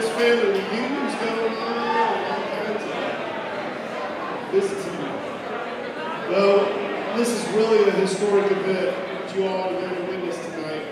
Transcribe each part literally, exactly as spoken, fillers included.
there's family reunions going on, all kinds of visiting. Well, this is really a historic event that you all are going to witness tonight.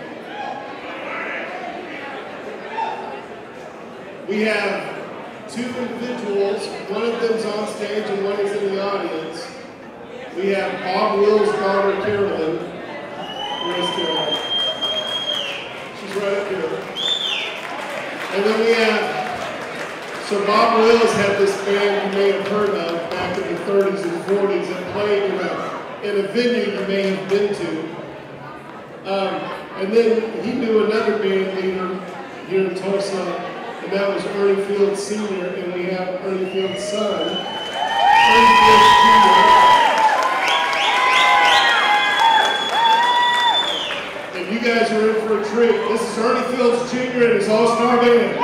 We have two individuals, one of them's on stage and one is in the audience. We have Bob Will's daughter, Carolyn. Where's Carolyn? She's right up here. And then we have, so Bob Will's had this band you may have heard of back in the thirties and forties that played in a, in a venue you may have been to. Um, and then he knew another band leader here in Tulsa, and that was Ernie Fields Senior, and we have Ernie Fields' son, Ernie Fields Junior And you guys are in for a treat. This is Ernie Fields Junior and his all-star band.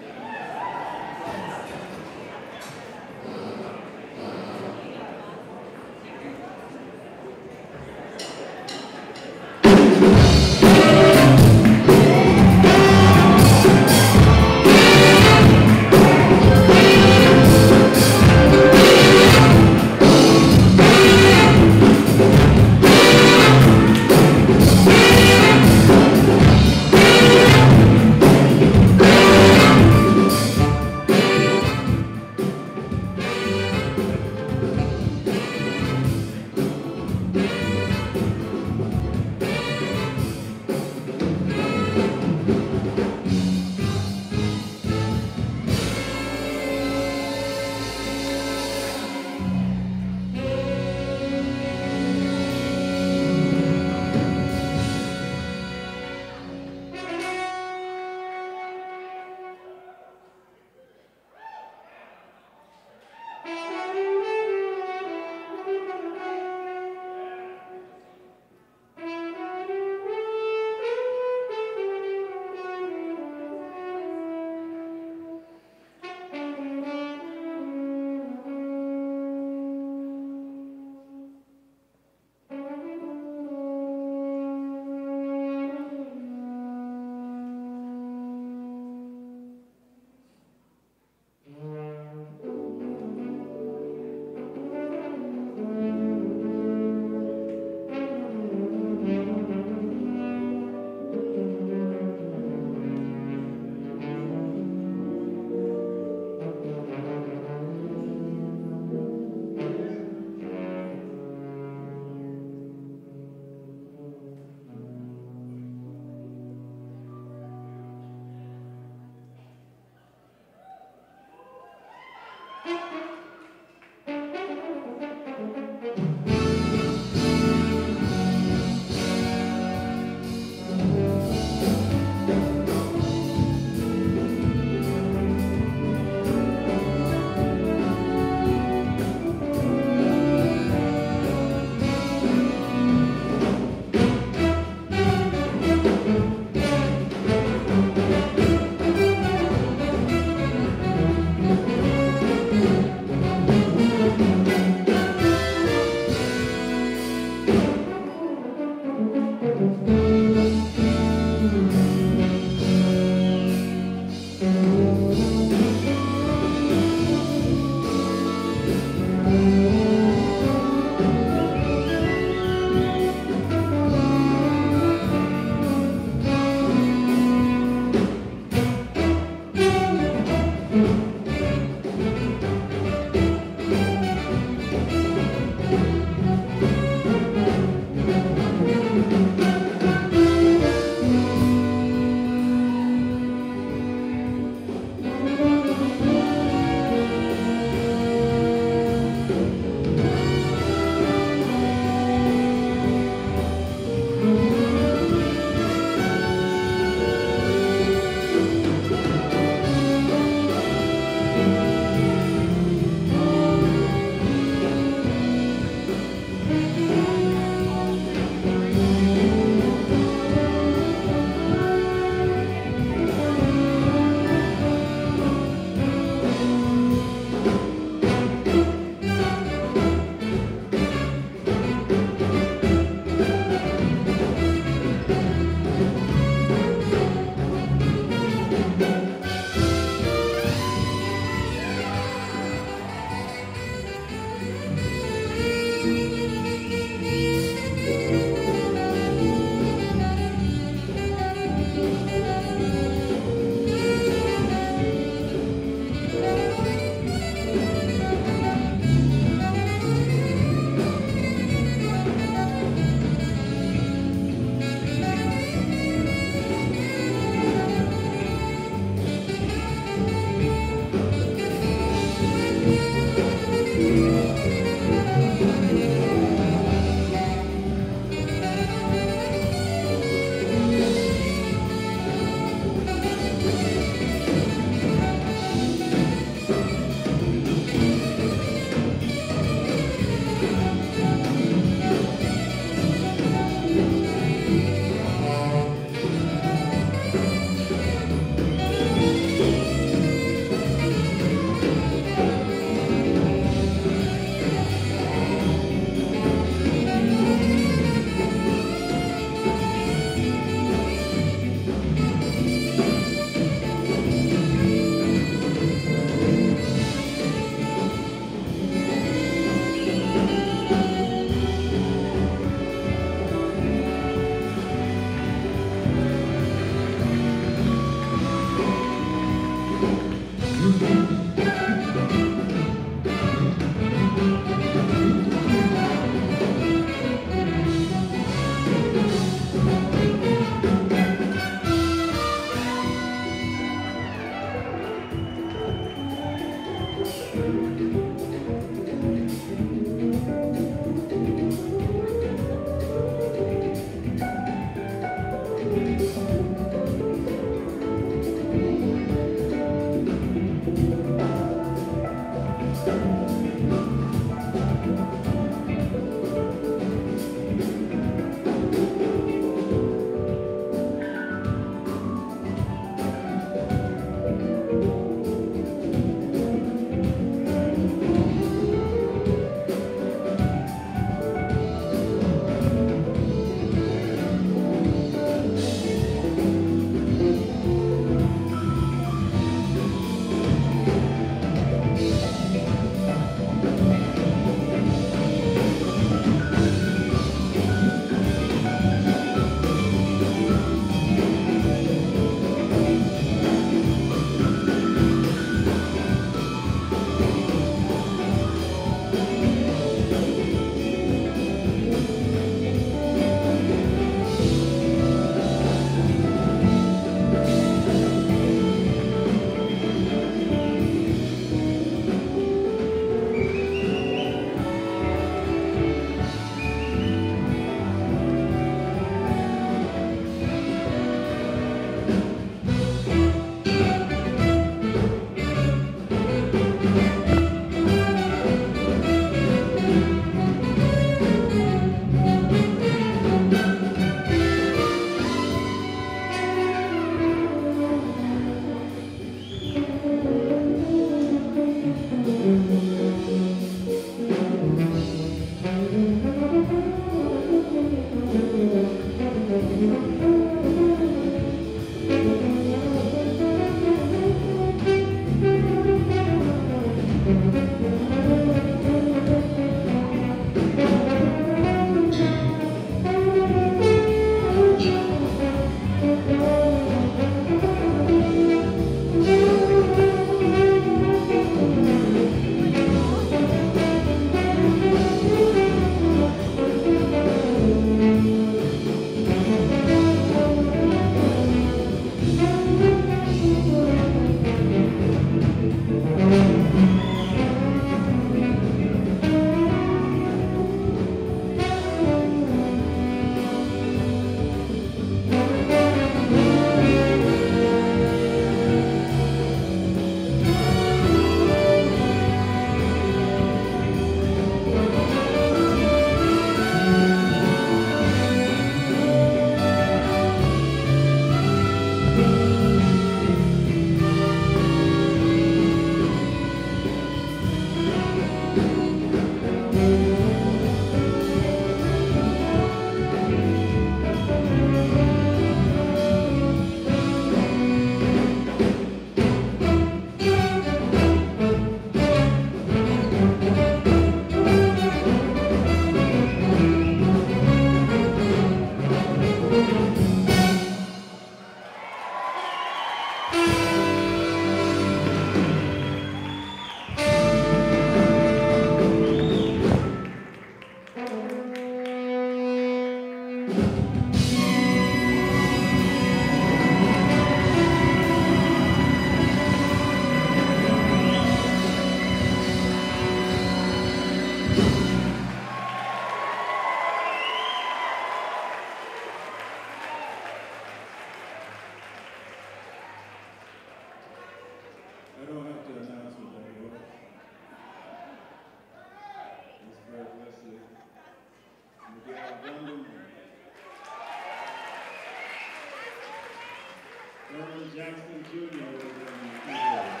Ernie Jackson Junior is on the keyboard.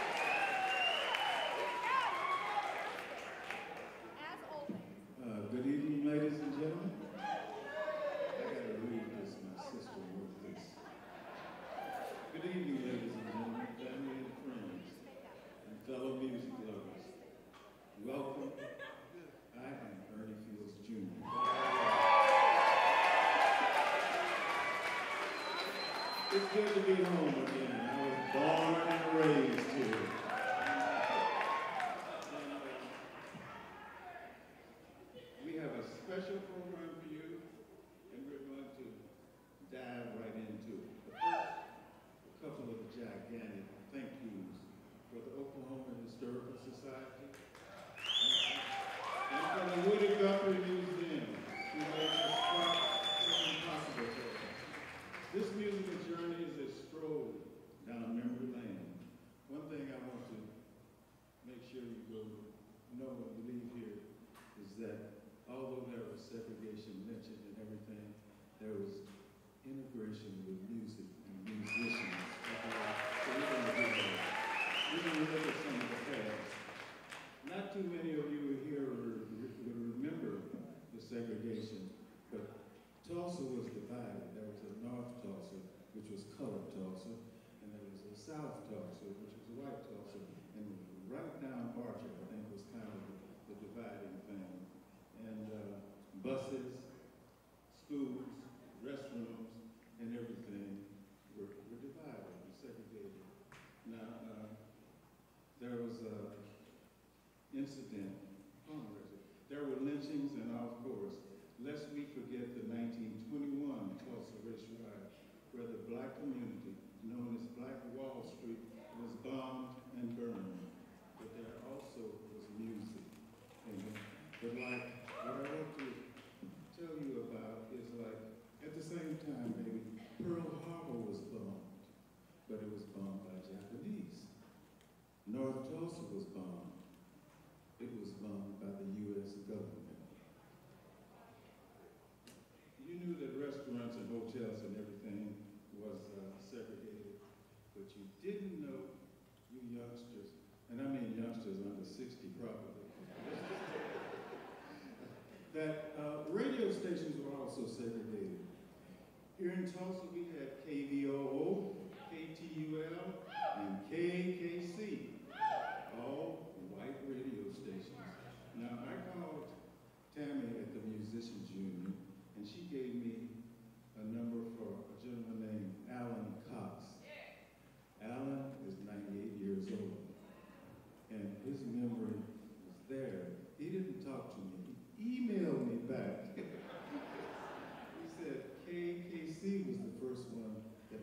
As always. Uh, good evening, ladies and gentlemen. I gotta read this. My sister wrote this. Good evening, ladies and gentlemen, family and friends, and fellow music lovers. Welcome. I am Ernie Fields Junior It's good to be home again. I was born and raised here. And, uh, we have a special program for you, and we're going to dive right into it. But first, a couple of gigantic thank yous for the Oklahoma Historical Society and for the Woody Guthrie Museum, who made this possible for us. This musical journey is a stroll down memory lane. One thing I want to make sure you go know when you leave here is that although there was segregation mentioned and everything, there was integration with music and musicians. So we're going to do that. We're going to look at some of the past. Not too many of you here would remember the segregation, but Tulsa was divided. There was a North Tulsa, which was colored Tulsa, and there was a South Tulsa, which was white Tulsa. And right down Archer, I think, was kind of the, the dividing thing. And uh, buses, schools, restrooms, and everything were, were divided and segregated. Now, uh, there was an incident, oh, there were lynchings, and of course, lest we forget the nineteen twenty-one Tulsa race riot, where the black community, known as Black Wall Street, was bombed and burned. But there also was music. And, but like, what I want to tell you about is like, at the same time, maybe, Pearl Harbor was bombed, but it was bombed by Japanese. North Tulsa was bombed. It was bombed by the U S government. You knew that restaurants and hotels and everything was uh, segregated, but you didn't know, you youngsters, and I mean youngsters under sixty probably, that uh, radio stations were also segregated. Here in Tulsa, we had K V O O, K T U L, and K K C, all white radio stations. Now, I called Tammy at the Musicians Union, and she gave me a number for a gentleman named Alan Cox. Alan is ninety-eight years old, and his memory was there. He didn't talk to me, he emailed me back. He said K K C was the first one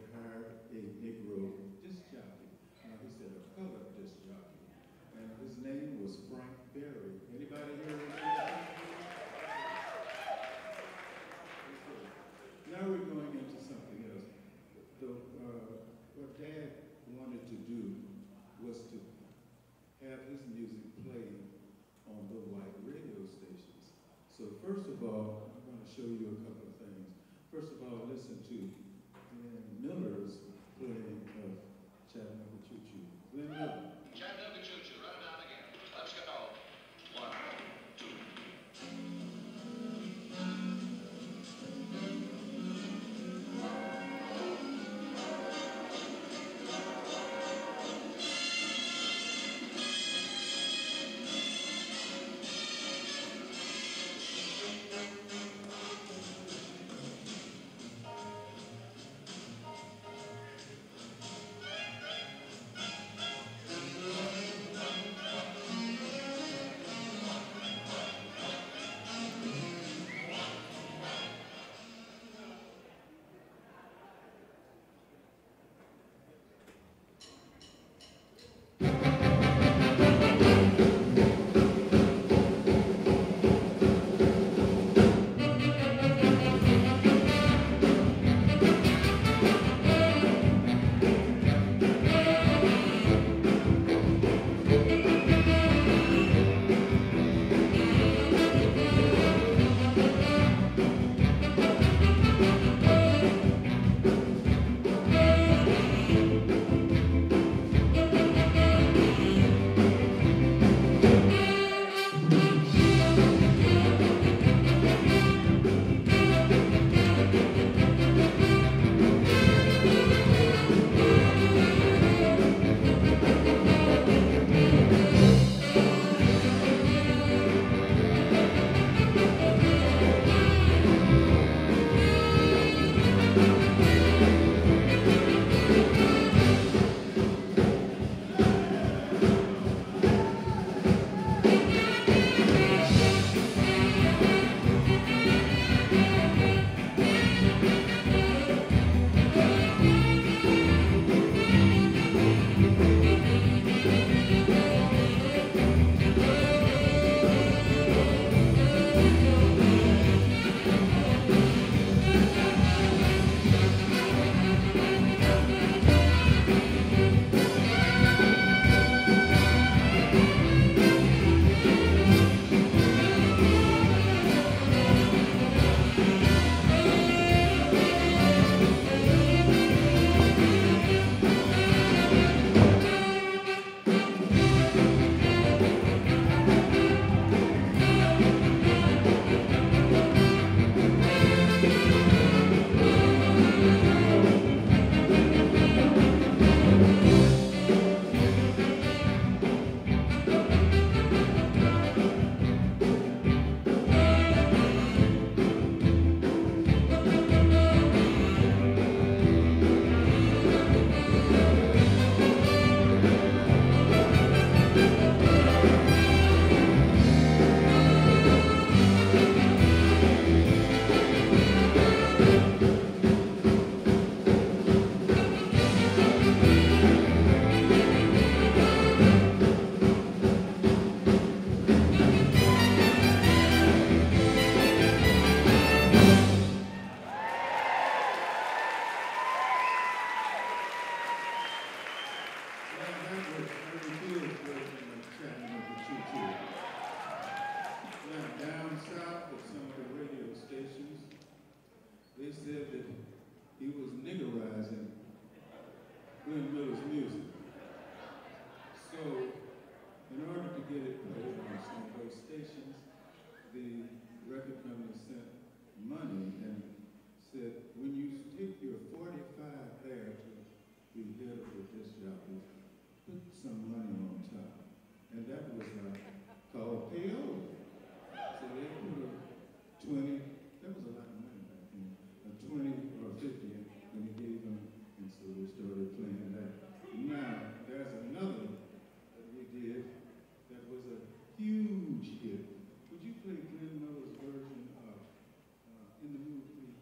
Glenn Miller's music. So, in order to get it played on some of those stations, the record company sent money and said, when you take your forty-five there to the head of the disc jockey, put some money on top. And that was uh, called payola. So they put a twenty, that was a lot of money back then, a twenty or a fifty, and he gave them, and so we started playing that. Now, there's another that we did that was a huge hit. Would you play Glenn Miller's version of uh, In the Mood, please?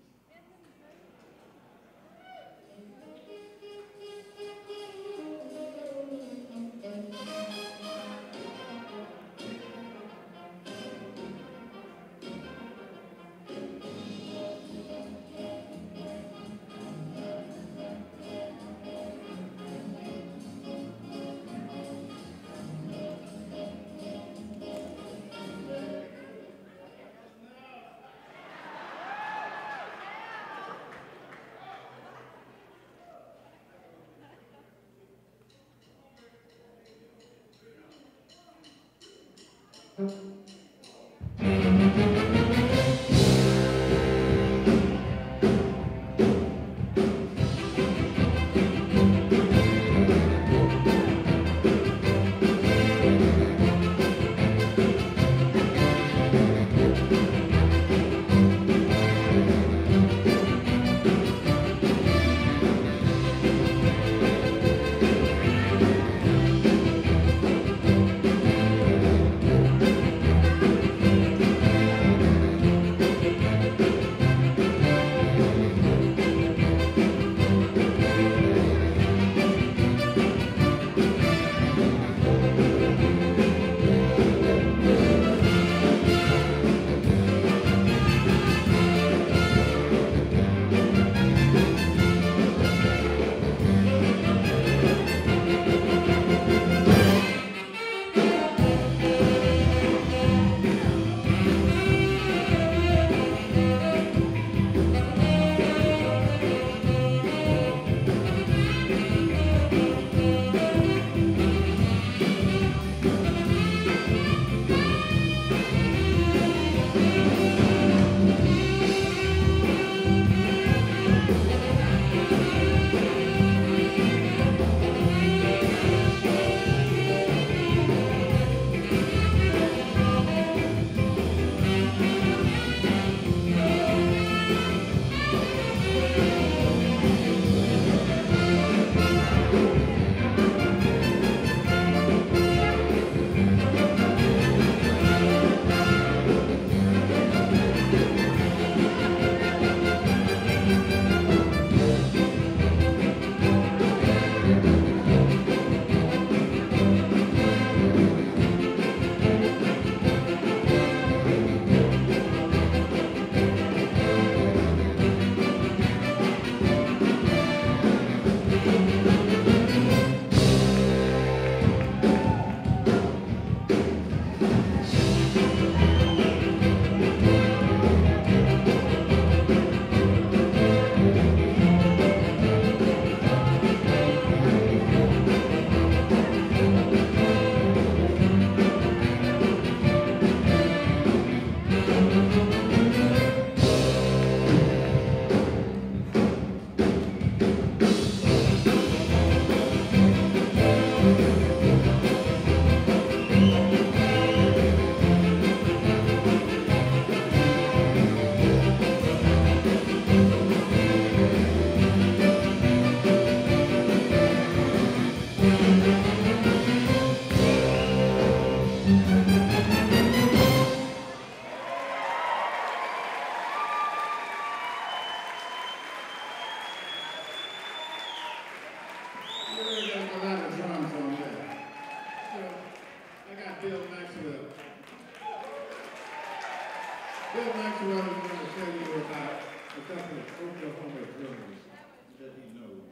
Bill Maxwell is going to tell you about a couple of Oklahoma drummers that he knows.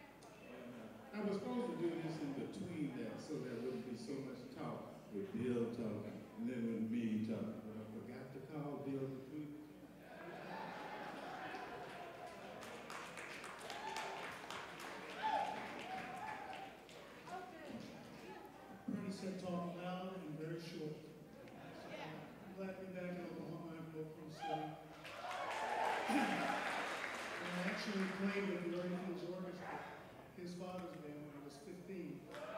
And, uh, I was supposed to do this in between that so there wouldn't be so much talk with Bill talking and then with me talking. But I forgot to call Bill between. said talk loud and very short. So, I'm glad to be back in Oklahoma and Oklahoma City. And I actually played with the Ernie Orchestra, his father's band, when I was fifteen.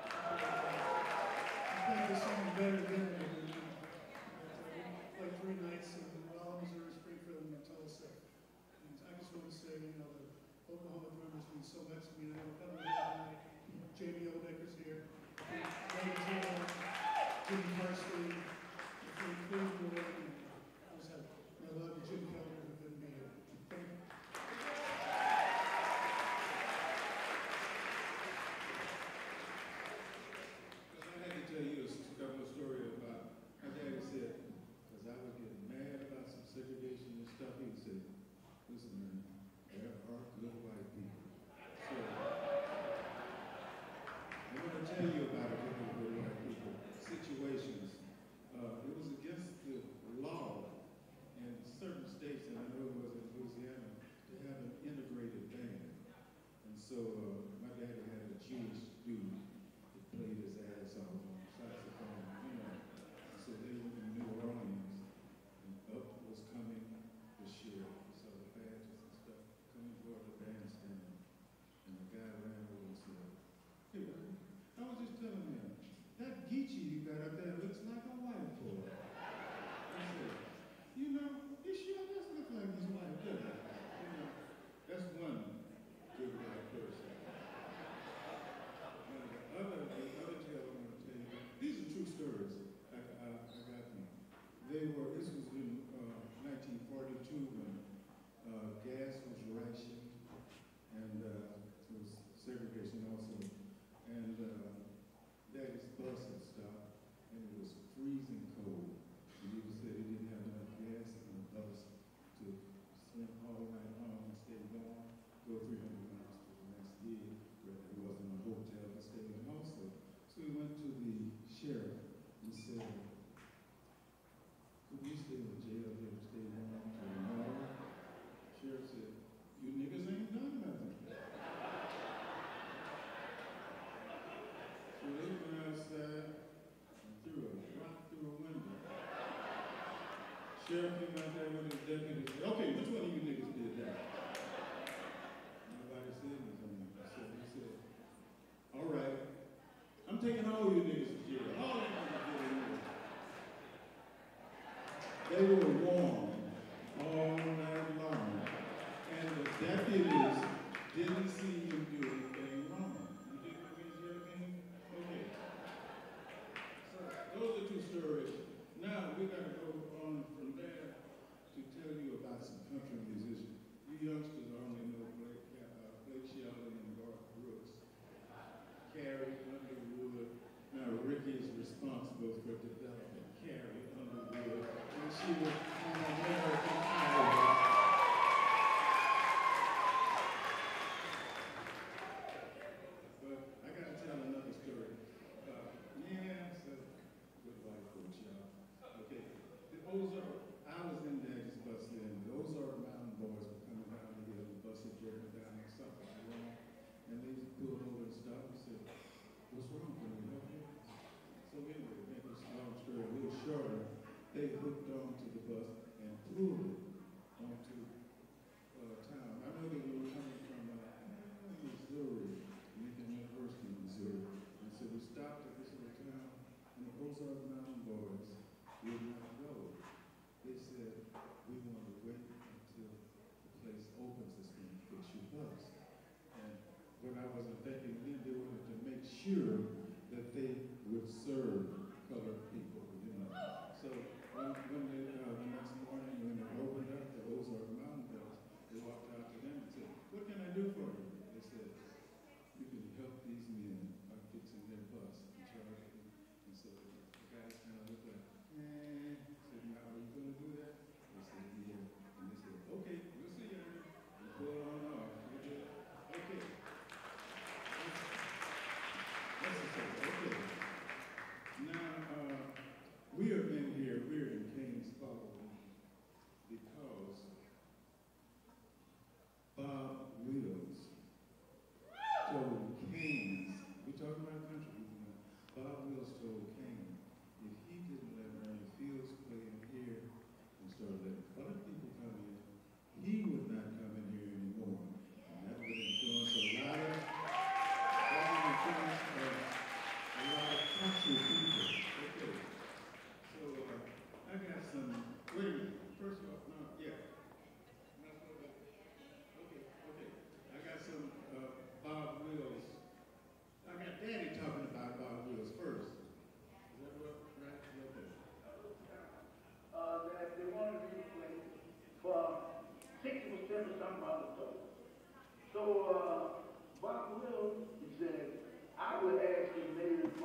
I played this song better than I did. I played three nights in Raleigh, Missouri, Springfield, and Tulsa. And I just want to say, you know, the Oklahoma drummers mean so much to me. And I have a couple of tonight. Jamie Odecker's here. David Taylor, Jimmy Parsley, Frank Cleveland, and I was have my love to Jim Keller, who couldn't be here. Thank you. I had to tell you a couple of stories about my daddy said, because I was getting mad about some segregation and stuff, he would say, listen, Ernie, there are good white people. So, I want to tell you about a couple of good white people situations. Uh, it was against the law in certain states, and I know it was in Louisiana, to have an integrated band. And so uh, my daddy had a Jewish dude that played his ass off on saxophone, you know. So they were in New Orleans, and up was coming the sheriff, so the badges and stuff coming toward the bandstand. And the guy ran over and said, hey, I was just telling him, that Geechee you got up there looks like a white boy. I said, you know, he sure does look like he's white, doesn't he? You know, that's one good white person. Now, the other, the other tale I'm going to tell you, these are true stories. I, I, I got them. They were, this was in uh, nineteen forty-two when uh, gas was rationed and uh, there was segregation also. And uh, Daddy's bus had stopped and it was freezing cold. And he said he didn't have enough gas in the bus to swim all night long and stay warm, go three hundred miles to the next gig where there wasn't a hotel to stay in also. So he went to the sheriff and said, could we stay in jail here to stay warm till tomorrow? Sheriff said, you niggas ain't done nothing. So they went outside and threw a rock through a window. Sheriff came out there with his deputy and said, okay, which one of you niggas did that? Nobody said anything. So he said, all right, I'm taking all you niggas to jail. All you niggas to jail. They were warm all night long. And the deputies didn't see him do anything wrong. You did anything? Okay. So those are two stories. Now we got to go on from there to tell you about some country musicians. You youngsters only know Blake, uh, Blake Shelton and Garth Brooks. Carrie Underwood. Now Ricky is responsible for developing Carrie Underwood when she was on American Idol. But I got to tell another story. Uh, yeah, so good white folks, y'all. Okay, the Ozark, I was in Daddy's bus then. The Ozark Mountain Boys were coming down the hill, the bus had driven down and something wrong. And they pulled over and stopped and said, what's wrong? Can we help you? So anyway, make this long story a little shorter, they hooked onto the bus and pulled it onto uh, town. I know they were coming from uh, Missouri, Lincoln University, Missouri. And so we stopped at this little town, and the Ozark Mountain Boys would not go. They said, we want to wait until the place opens this thing to fix your bus. And when I wasn't thinking, they wanted to make sure that they would serve colored people, you know. So when, when they, uh, the next morning, when they opened up the Ozark Mountain Boys, they walked out to them and said, what can I do for you? They said, you can help these men by fixing their bus and charge them. And so the guys kind of looked like, eh. Said, now are you going to do that? They said, yeah. And they said, okay, we'll see you. And pull on off. Okay. That's the thing. Okay. Now, uh,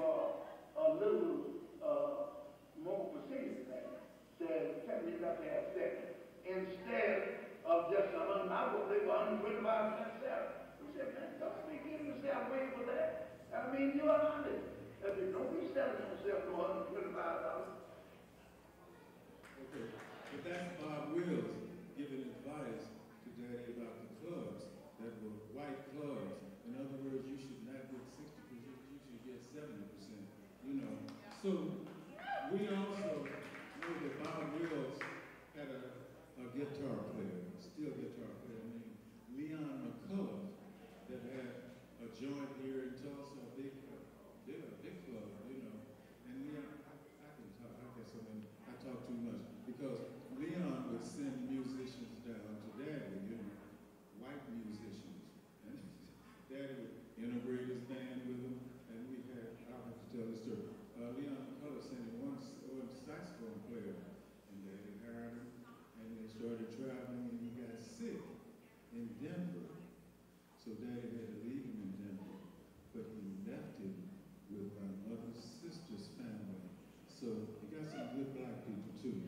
for a little uh, more procedure thing. Said, tell me you got to have sex. Instead of just a hundred, I would they were one hundred twenty-five themselves. He said, man, don't be giving yourself away for that. I mean, you're honest. If you don't be selling yourself for one hundred twenty-five dollars. Okay, but that's Bob Wills giving advice to Daddy about the clubs that were white clubs. In other words, you should not get sixty percent, you should get seventy percent, you know. So we also know that Bob Wills had a, a guitar player, a steel guitar player named Leon McCullough that had a joint here in Tulsa, a big, uh, big, a big club, you know. And Leon, I, I can talk, I guess I mean, I talk too much because Leon would send musicians down to Daddy, you know, white musicians. And Daddy would integrate his band with him, and we had, I'll have to tell this story. Uh, Leon McCullough sent in one, one saxophone player, and Daddy hired him, and they started traveling, and he got sick in Denver. So Daddy had to leave him in Denver, but he left him with my mother's sister's family. So you got some good black people too.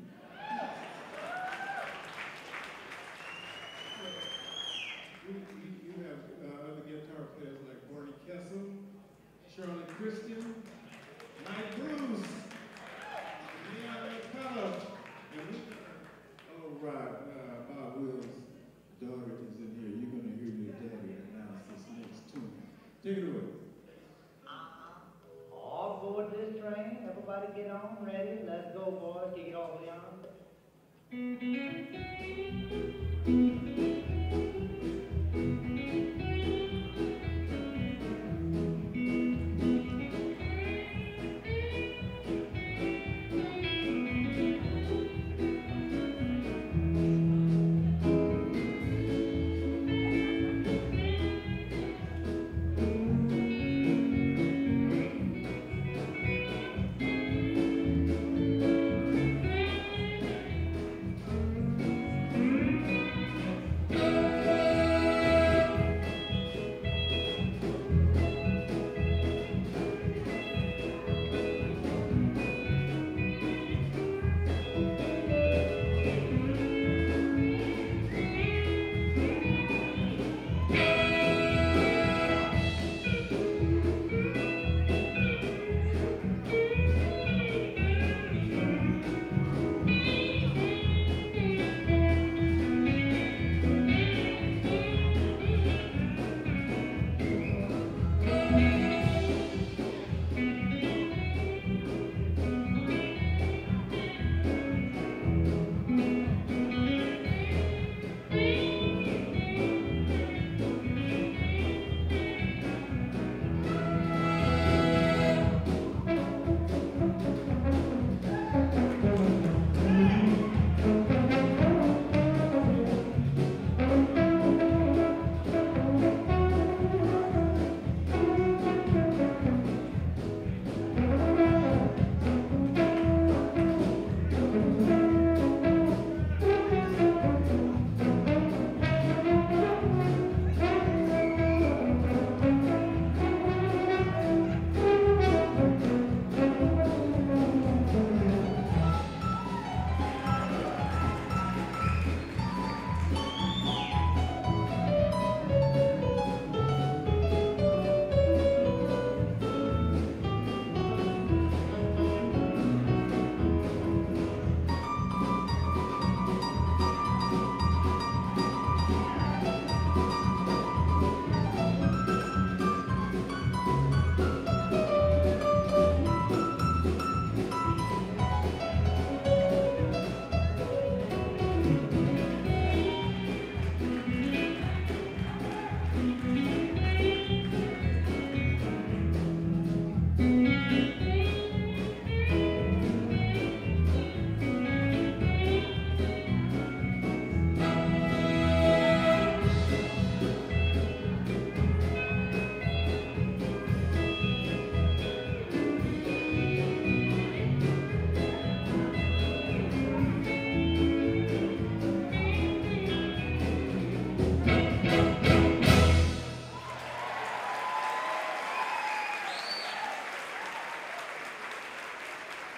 You, you, you have uh, other guitar players like Barney Kessel, Shirley Christian, Mike Bruce, Leon McCullough, and we, oh right, uh, Bob Wills' daughter is in here. You're going to hear your daddy announce this next tune. Take it away. Uh-huh. All aboard this train. Everybody get on, ready. Let's go, boys. Kick it off, Leon.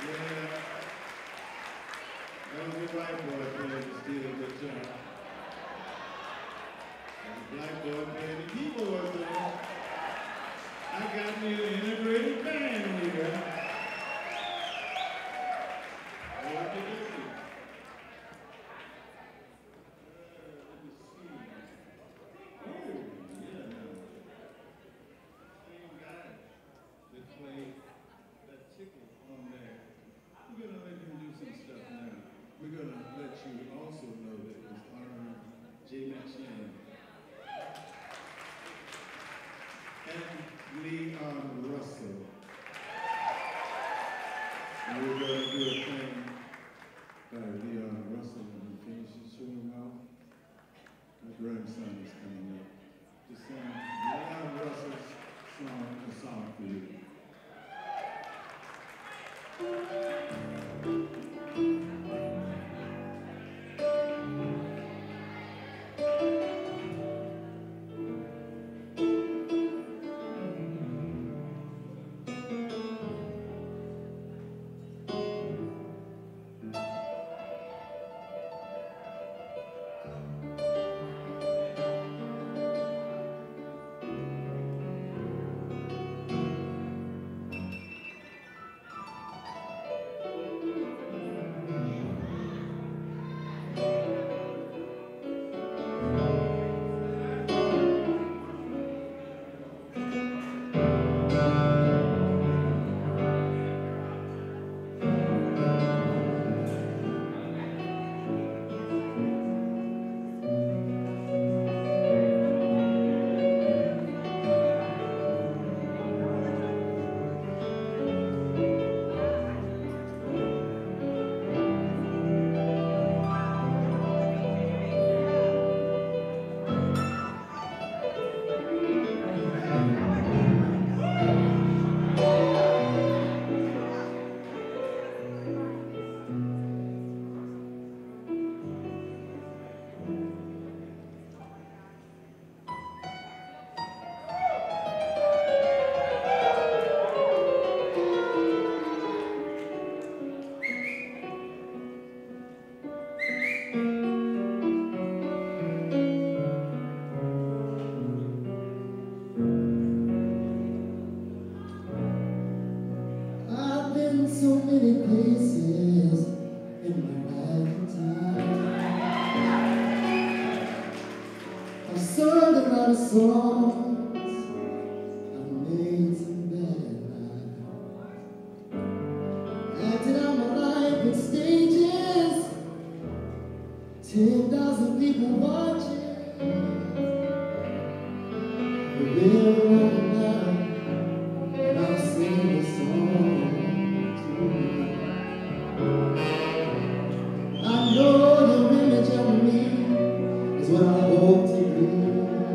That was a white boy playing the steel guitar. And the black boy playing the keyboard though. I got me an integrated band here. What did you do? Let me see. Oh, yeah, no. Same guy that played that ticket on there. We're gonna let him do some stuff now. We're gonna let you also know that it was Arnold J. McShane and Leon Russell. And we're gonna do a thing by Leon Russell when he finishes showing off. My grandson is coming up to sing Leon Russell's song, a song for you. So many places in my lifetime. I've sung a lot of songs, I've made some bad lives, acted out my life in stages, ten thousand people watching. But we're on now, and I'll sing the song. I know your image of me is what I hope to be.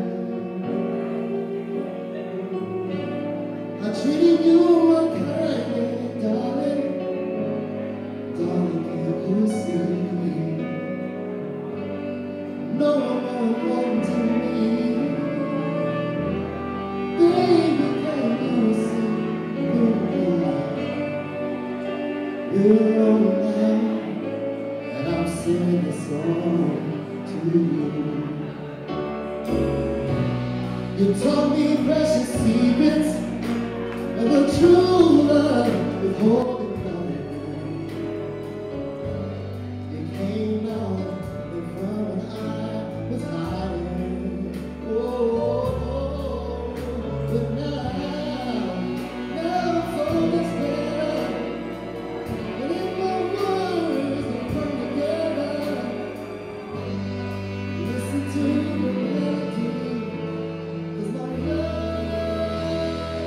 I treated you unkindly, darling. Darling, can't you see? No one more important to me. Baby, can't you see? We're on now. I'm singing this song to you. You taught me precious secrets of the true love with holding on. You came out in front when I was hiding. Oh, oh, oh, but now, now I'm so despair. And if my words don't come together, listen to the melody, 'cause my love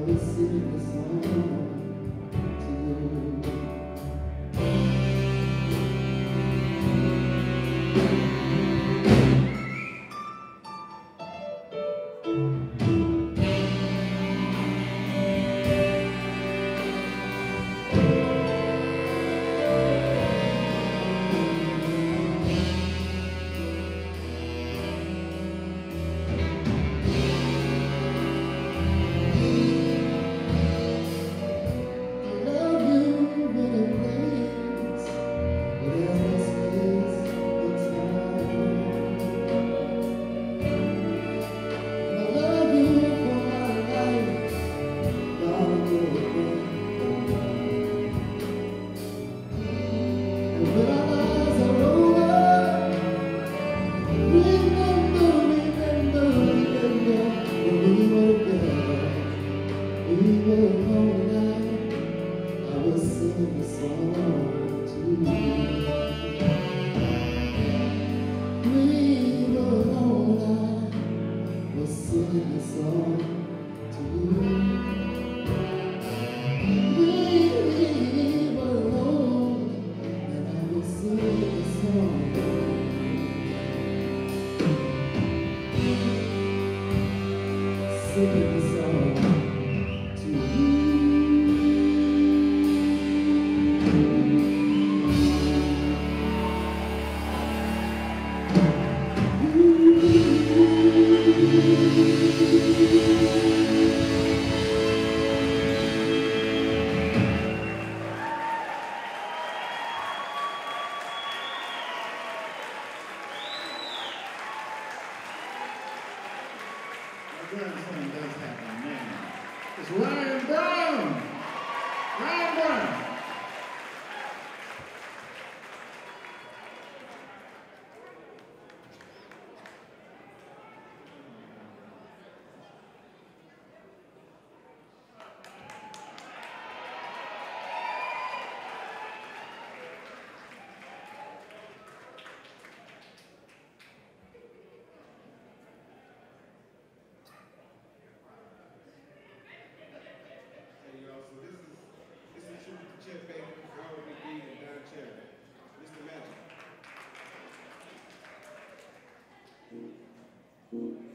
will sing a song to you. Grandson does have a name. It's Ryan Brown. Ryan Brown. Mister Magic.